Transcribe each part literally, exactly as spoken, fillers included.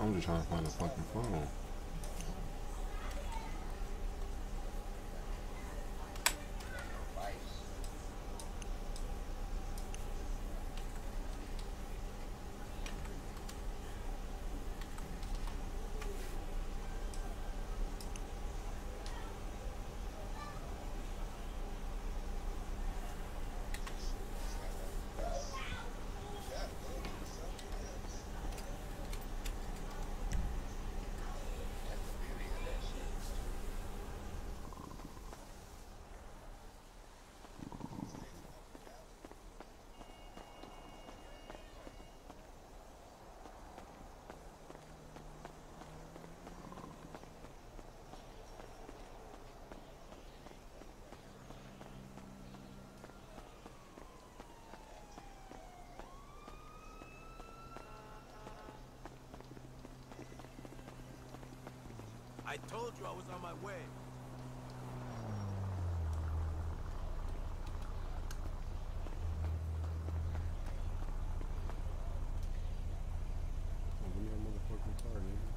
I'm just trying to find the fucking phone. I told you I was on my way. Oh, give me that motherfucking car, nigga.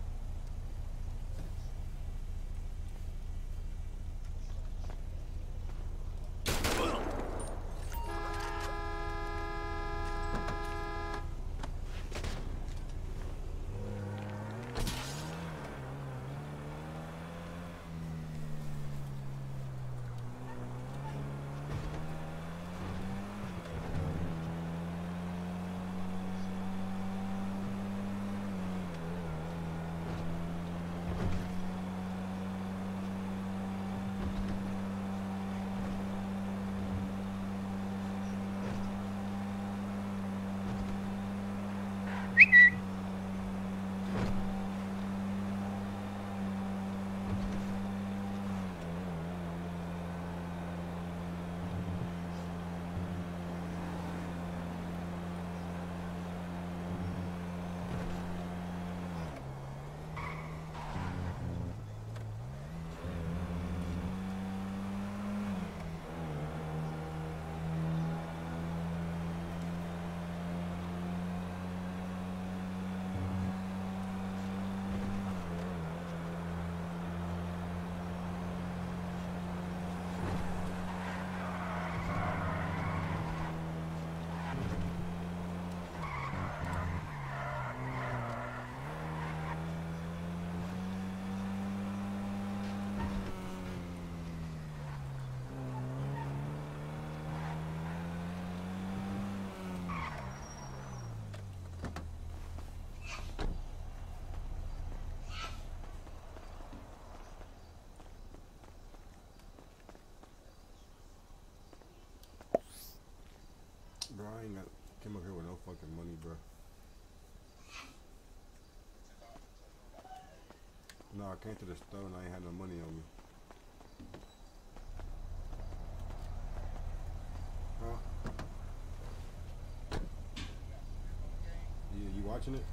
Bro, I ain't got came up here with no fucking money, bro. No, I came to the store and I ain't had no money on me. Huh? Yeah, you watching it?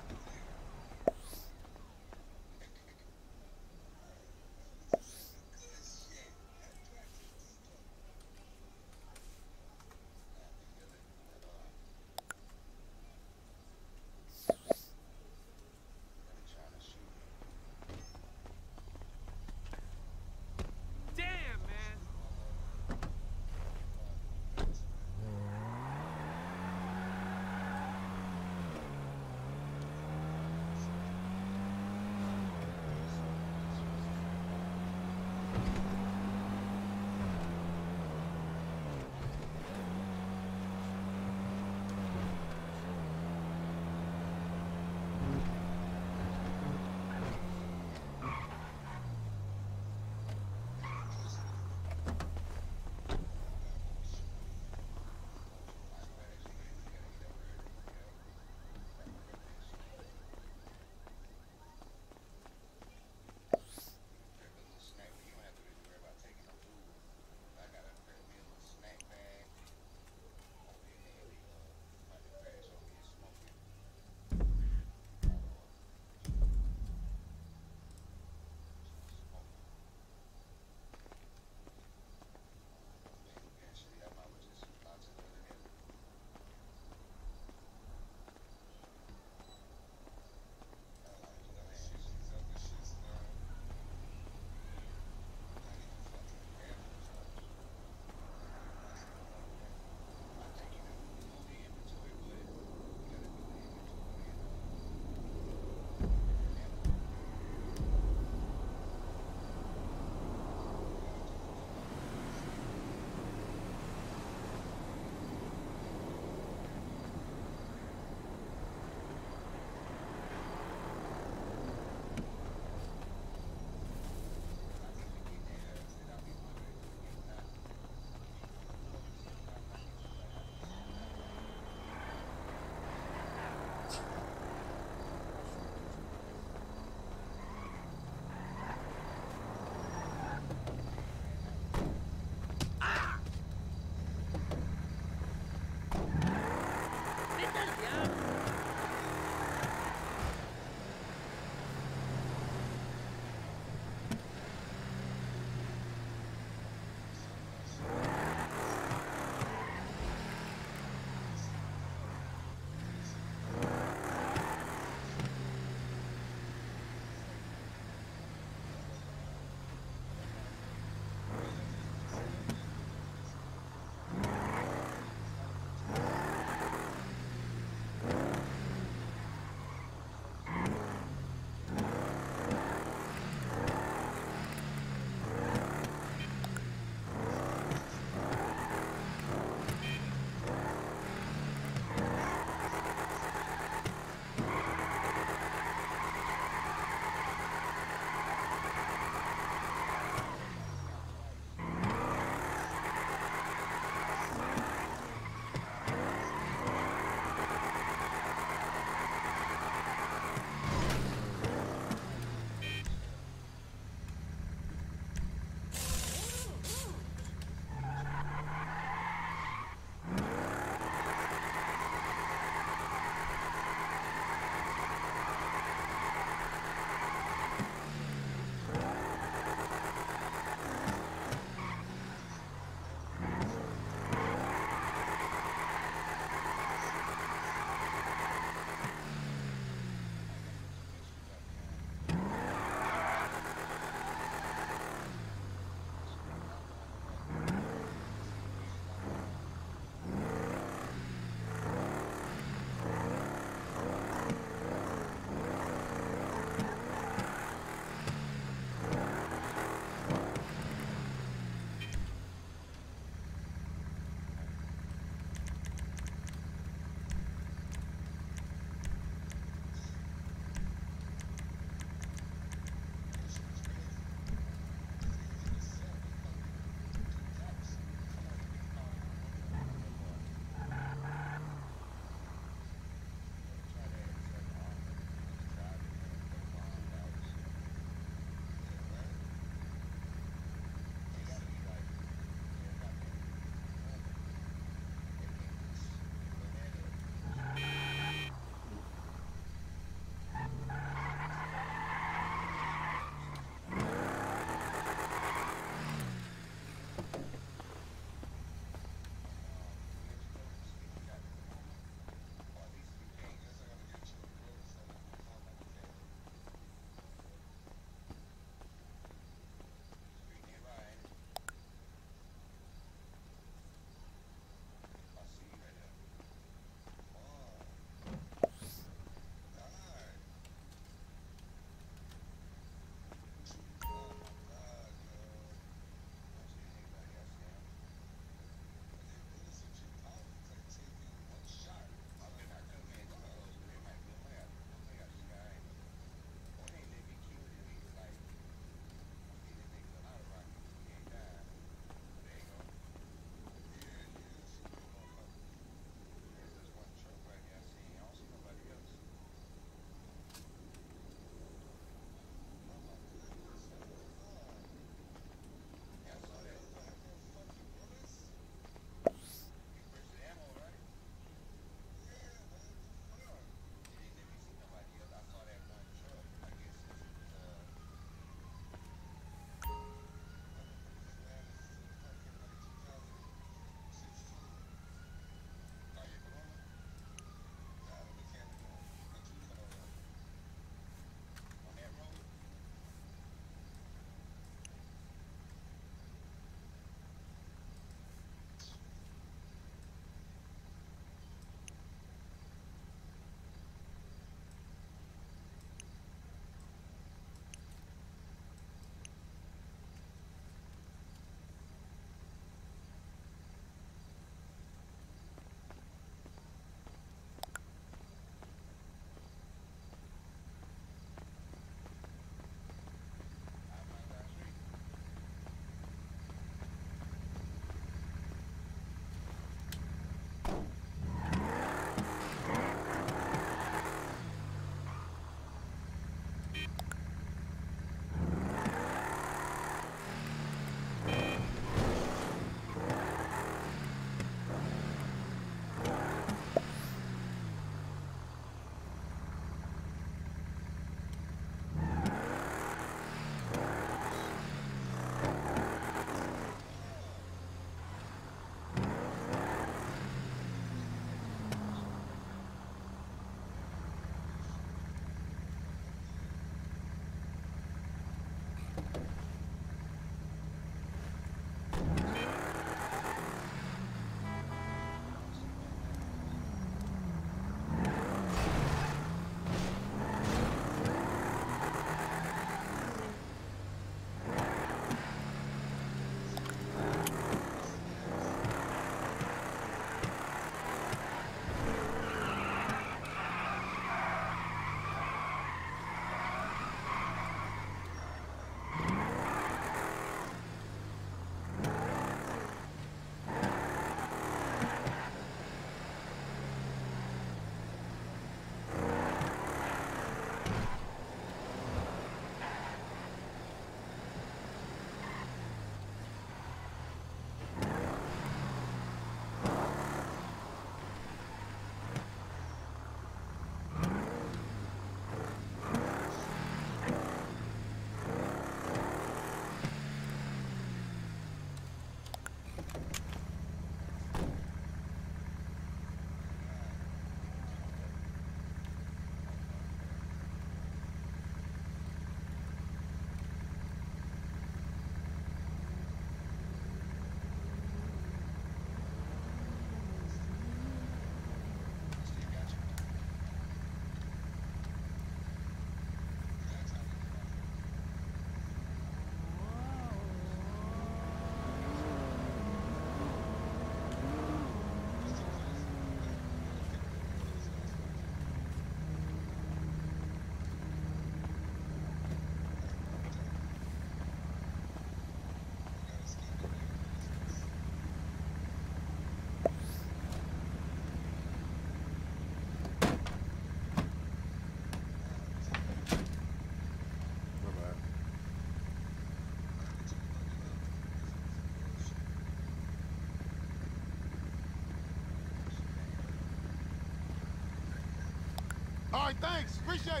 right, thanks. Appreciate it.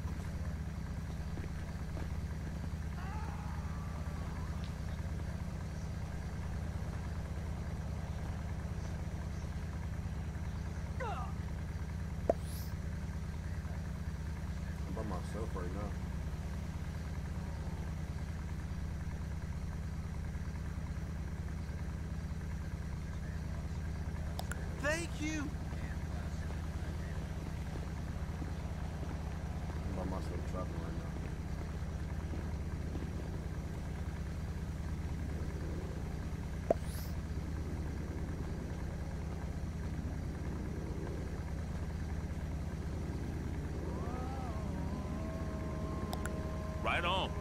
I'm by myself right now. Thank you. I'm by myself shopping right now. Right on.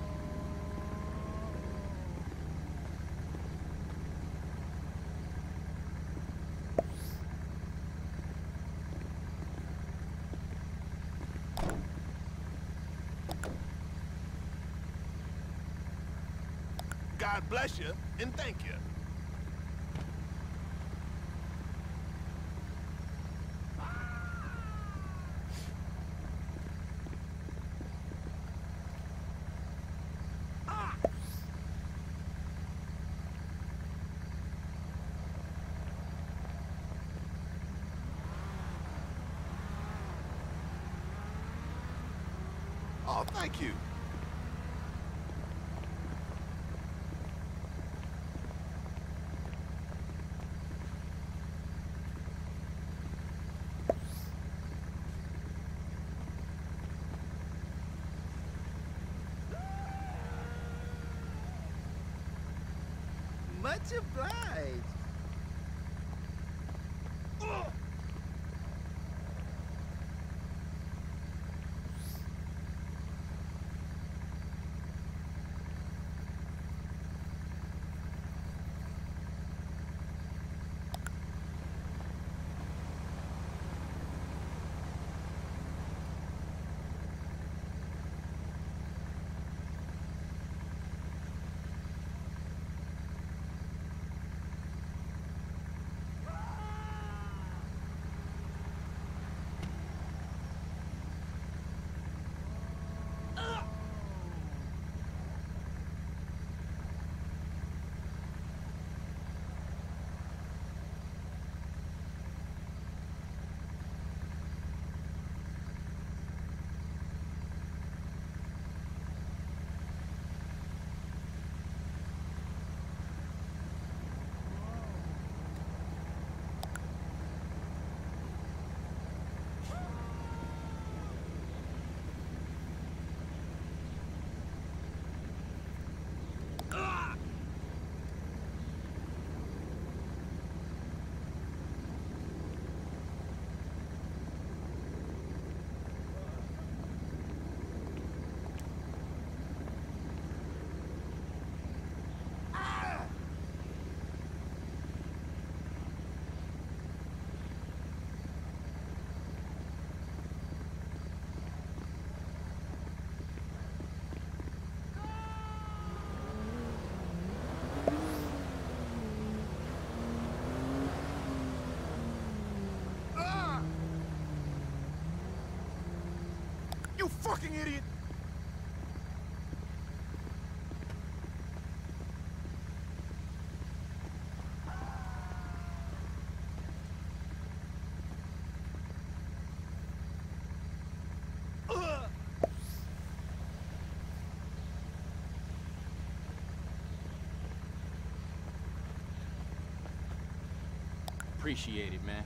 God bless you, and thank you. Oh, thank you. Much obliged. You fucking idiot! Appreciate it, man.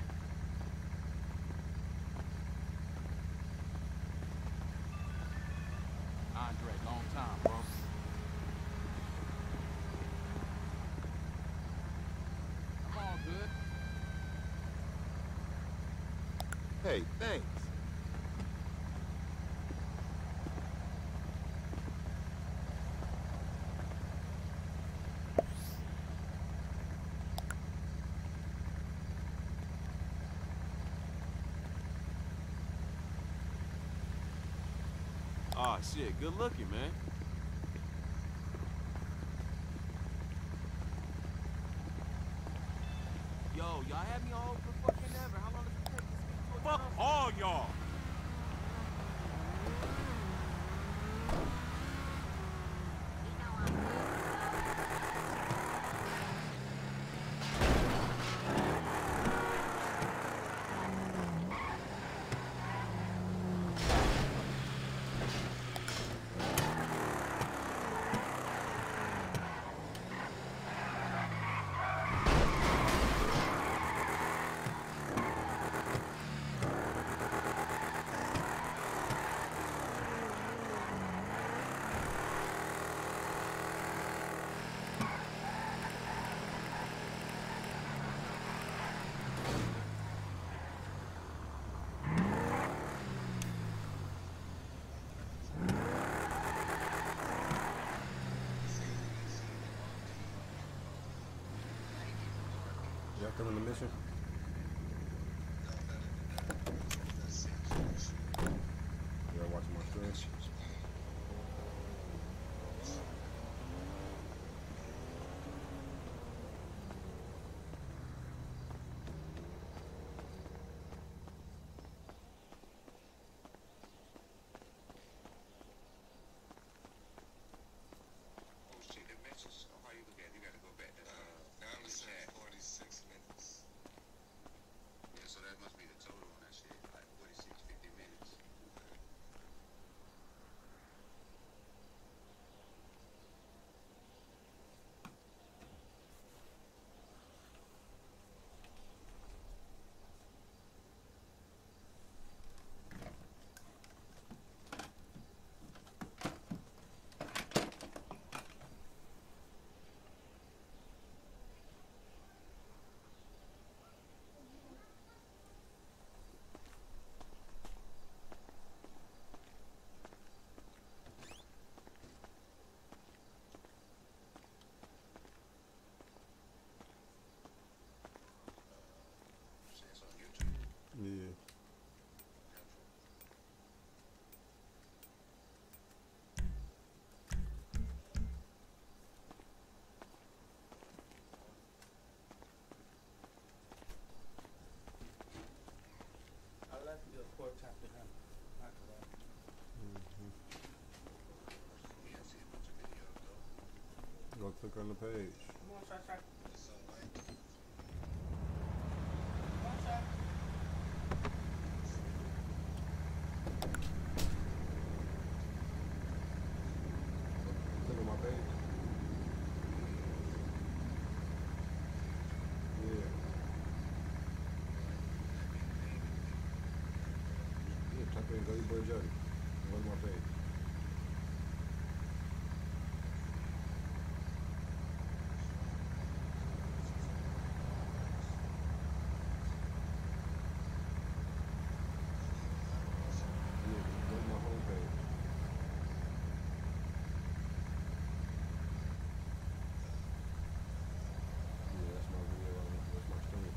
Andre, long time, bro. I'm all good. Hey, thanks. Aw, shit, good looking, man. Yo, y'all had me all for fucking ever. How long does it take to speak to a Fuck all y'all. Still in the mission? Y'all watching my stream? Yeah. I left you a pork chop to him. Not to that. Go click on the page. Come on, try, try. Come on, try. Click on my page. Yeah. Yeah, type in Go Your Boy Jody. Go to my page. Yeah, go to my homepage. Yeah, that's my video. on- That's my stream.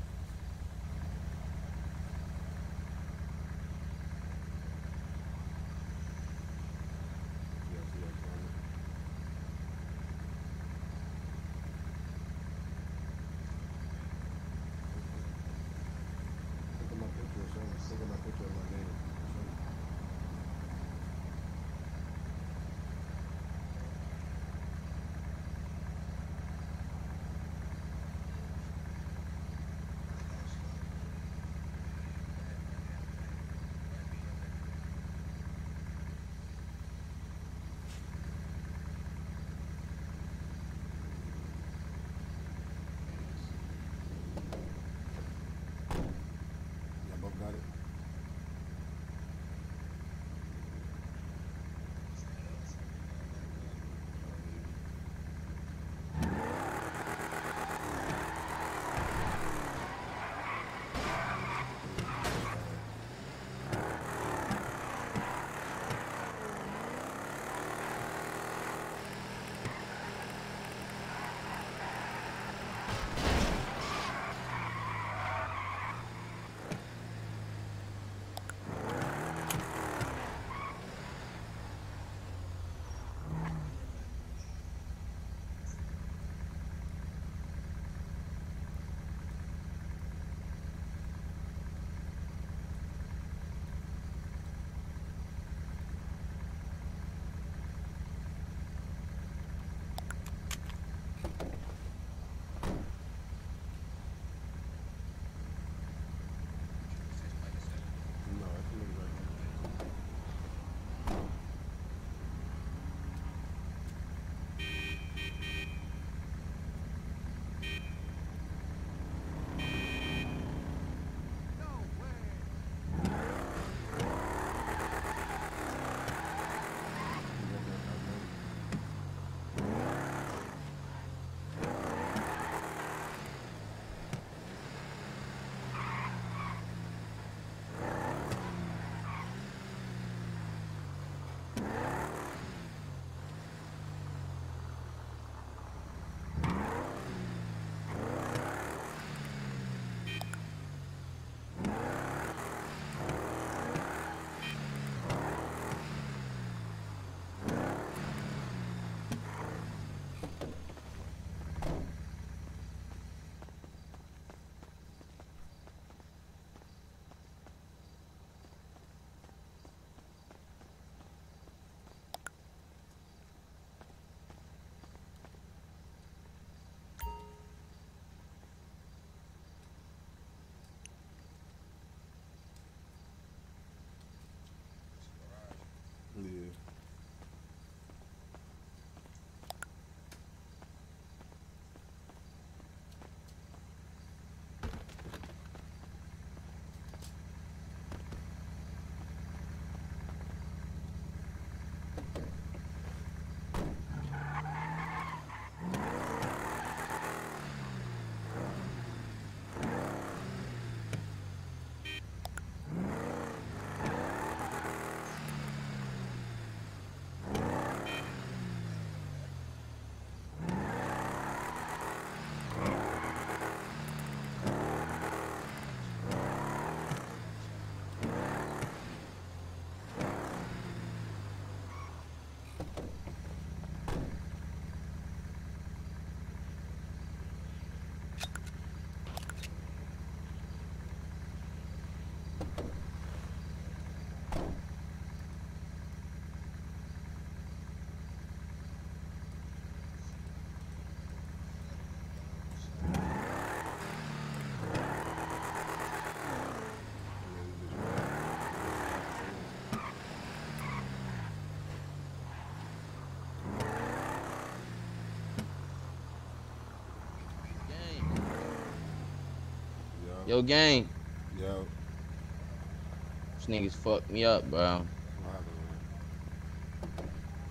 Yo, gang. Yo. This niggas fucked me up, bro. What happened, man?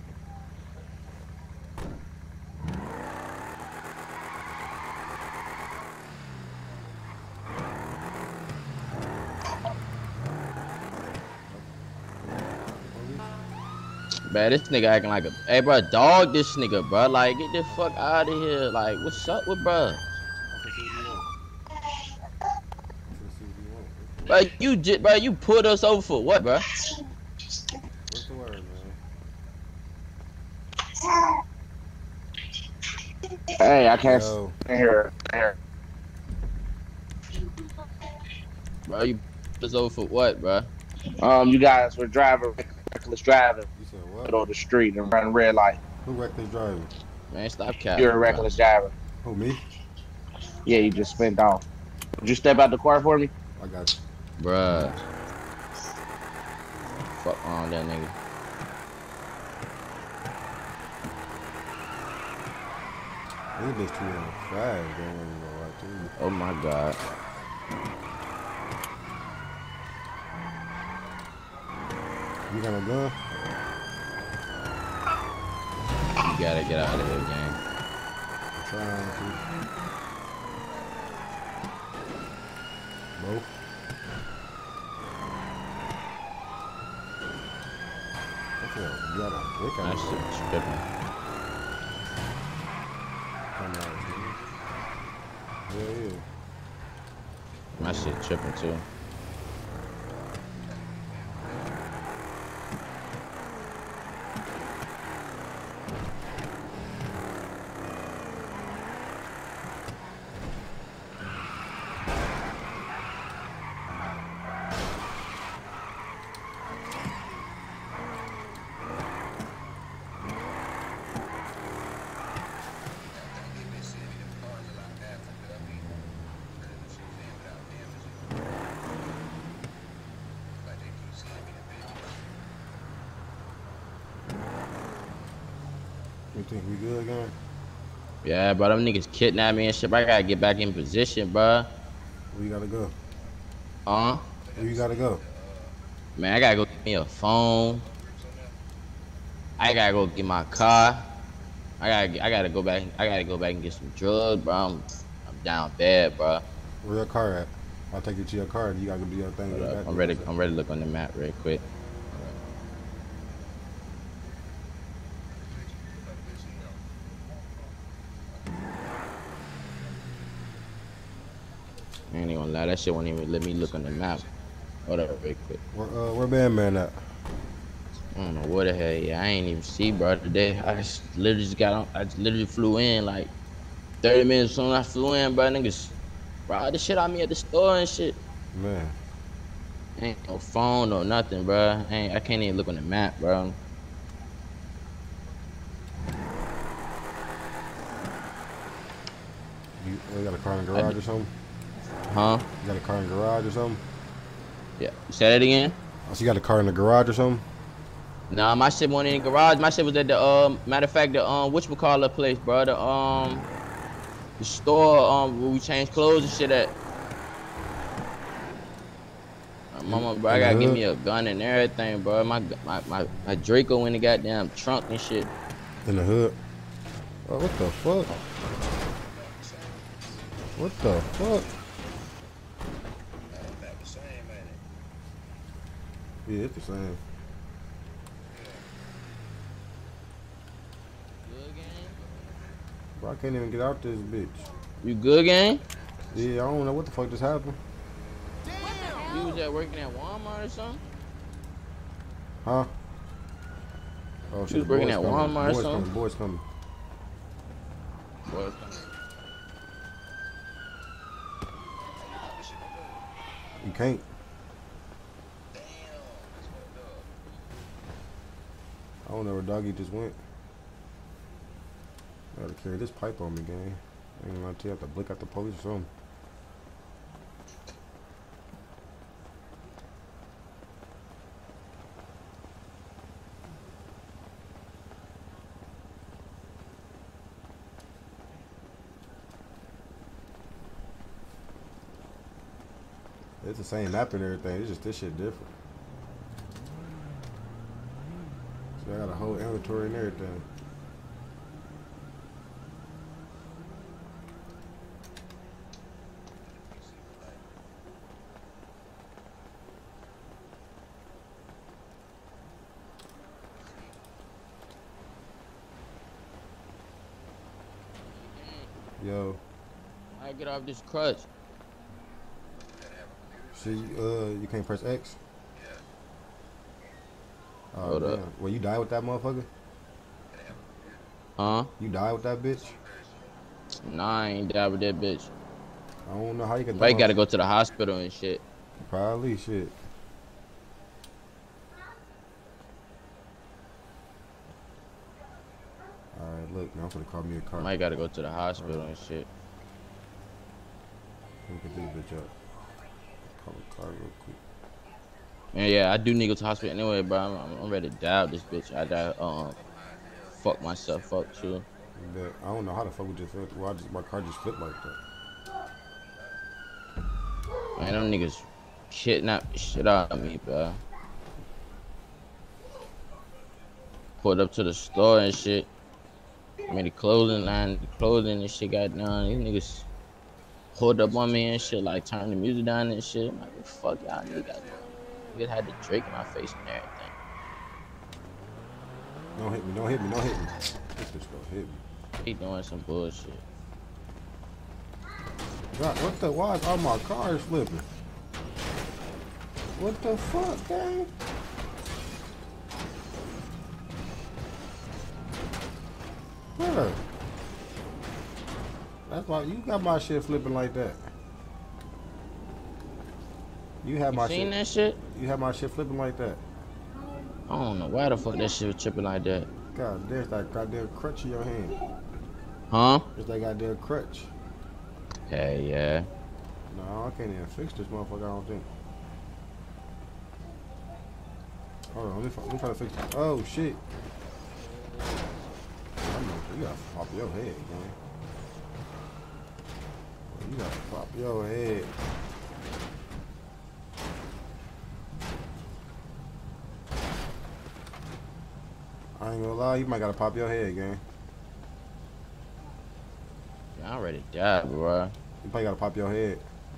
Bro, this nigga acting like a. Hey, bro, dog this nigga, bro. Like, get the fuck out of here. Like, what's up with bro? I'm finna see what you want. I'm finna see what you want. Bro, you just, bro, you put us over for what, bro? What's the word, man? Hey, I can't Yo. stand here. Bro, you put us over for what, bro? Um, you guys were driving reckless driving You said what? on the street and running red light. Who reckless driving? Man, stop capping. You're a bro. reckless driver. Who, me? Yeah, you just spent off. Would you step out the car for me? I got you. Bruh. Fuck on that nigga. This bitch too damn fast. Don't even know what to do. Oh my god. You got no gun? You gotta get out of here, gang. I'm trying to. Both? What's up? You got a brick on That you. shit tripping. Come on, dude. Yeah, yeah. My shit tripping too. You think we good again? Yeah, bro, them niggas kidnapped me and shit. Bro, I gotta get back in position, bro. Where you gotta go? Uh, Where you gotta go? man, I gotta go get me a phone. I gotta go get my car. I gotta, I gotta go back. I gotta go back and get some drugs, bro. I'm, I'm down bad, bro. Where your car at? I'll take you to your car and you gotta go do your thing. Hold Get up. back I'm there. ready. I'm ready to look on the map real quick. I ain't even gonna lie, that shit won't even let me look on the map. Hold up real quick. Where, uh, where Bandman at? I don't know what the hell. Yeah, I ain't even see, bro. Today, I just literally just got on. I just literally flew in like thirty minutes soon. I flew in, bro. Niggas, bro, this shit on me at the store and shit. Man. Ain't no phone or nothing, bro. I ain't, I can't even look on the map, bro. You, you got a car in the garage or something? Huh? You got a car in the garage or something? Yeah. Say that again. Oh, so you got a car in the garage or something? Nah, my shit wasn't in the garage. My shit was at the um. Matter of fact, the um, whatchamacallit place, bro. The um, the store um where we change clothes and shit at. Uh, Mama, bro, I In the gotta give hood? me a gun and everything, bro. My my my, my Draco in the goddamn trunk and shit. In the hood? Oh, what the fuck? What the fuck? Yeah, it's the same. Bro, I can't even get out this bitch. You good, gang? Yeah, I don't know what the fuck just happened. You was at working at Walmart or something? Huh? Oh shit, was the working boys at coming. Walmart or Boys something? coming, boys coming. Boy, You can't. I don't know where doggy just went. I gotta carry this pipe on me, gang. I ain't gonna tell you, I have to blick out the police or something. It's the same map and everything. It's just this shit different. So I got a whole inventory and everything. Yo, I get off this crutch. see, uh, you can't press X? Oh, Hold damn. up. Well, you die with that motherfucker? Huh? You die with that bitch? Nah, I ain't die with that bitch. I don't know how you can But die. you gotta go to the hospital and shit. Probably shit. Alright, look, now I'm gonna call me a car. Might gotta go to the hospital and shit. Let me get this bitch up. Call a car real quick. And yeah, I do need to go to the hospital anyway, but I'm, I'm, I'm ready to die with this bitch. I die, um, fuck myself up too. But I don't know how the fuck we just flipped. Well, I just, my car just flipped like that. Man, them niggas kidnapped the shit out of me, bro. Pulled up to the store and shit. I mean, the clothing line, the clothing and shit got done. These niggas pulled up on me and shit, like turned the music down and shit. I'm like, what the fuck y'all niggas got going? Niggas had the Drake in my face and everything. Don't hit me, don't hit me, don't hit me. This bitch gonna hit me. He doing some bullshit. God, what the, why is all my cars flipping? What the fuck, gang? Where? That's why you got my shit flipping like that. You have You my seen shit. that shit? You have my shit flipping like that. I don't know why the fuck that shit was tripping like that. God, there's that goddamn crutch in your hand. Huh? There's that goddamn crutch. Hey, yeah. No, I can't even fix this motherfucker, I don't think. Hold on, let me, let me try to fix it. Oh, shit. I know, you gotta pop your head, man. You gotta pop your head. I ain't gonna lie, you might gotta pop your head, gang. I already died, bro. You probably gotta pop your head.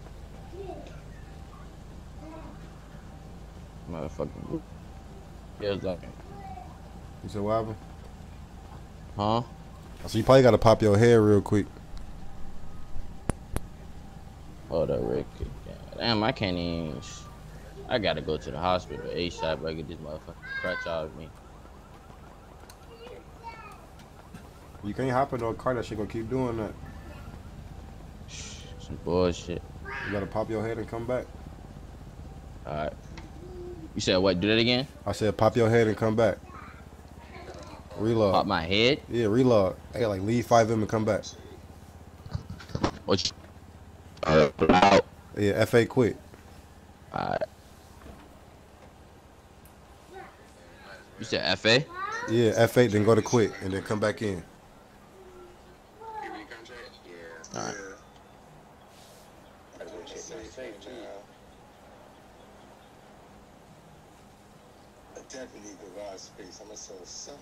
Motherfucking. Feels like. You said what happened? Huh? So you probably gotta pop your head real quick. Hold up, Rick. Damn, I can't even. I gotta go to the hospital ASAP, bro. Get this motherfucking crutch out of me. You can't hop in no car, that shit gonna keep doing that. Some bullshit. You gotta pop your head and come back. Alright. You said what? Do that again? I said pop your head and come back. Reload. Pop my head? Yeah, reload. Hey, like leave five M and come back. What you... Uh, out. Yeah, F A quit. Alright. You said F A? Yeah, F eight, then go to quit, and then come back in. Alright. I definitely need garage space. I'm gonna sell something.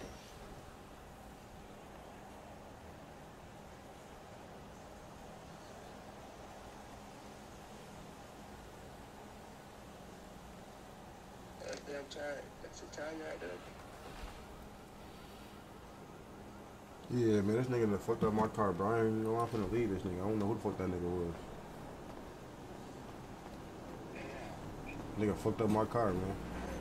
Damn tired. That's a time right there. Yeah, man, this nigga done fucked up my car, bro. I ain't even know I'm finna leave this nigga. I don't know who the fuck that nigga was. Nigga fucked up my car, man.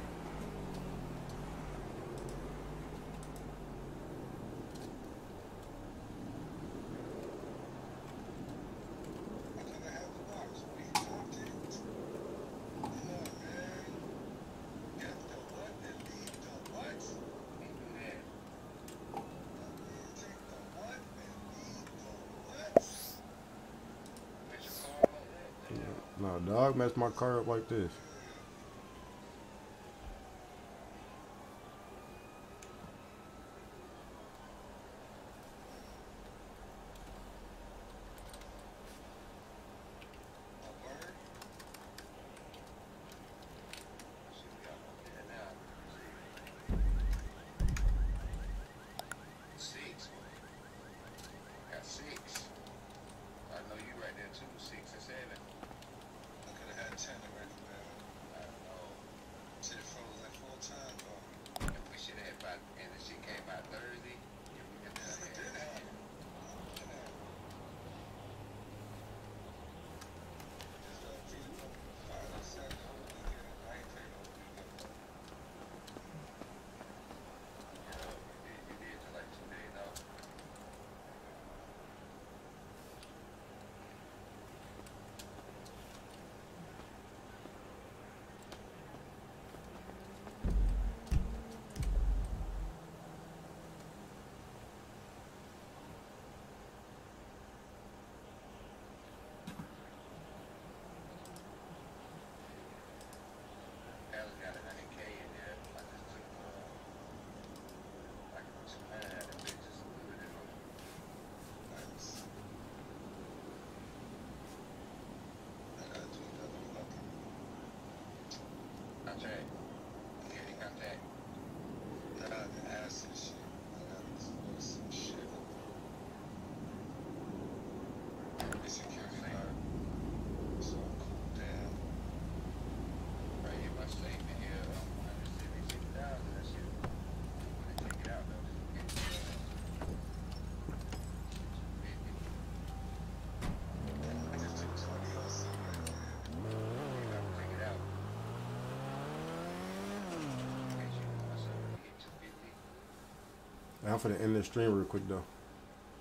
Nah, dog messed my car up like this. I'm finna end this stream real quick though.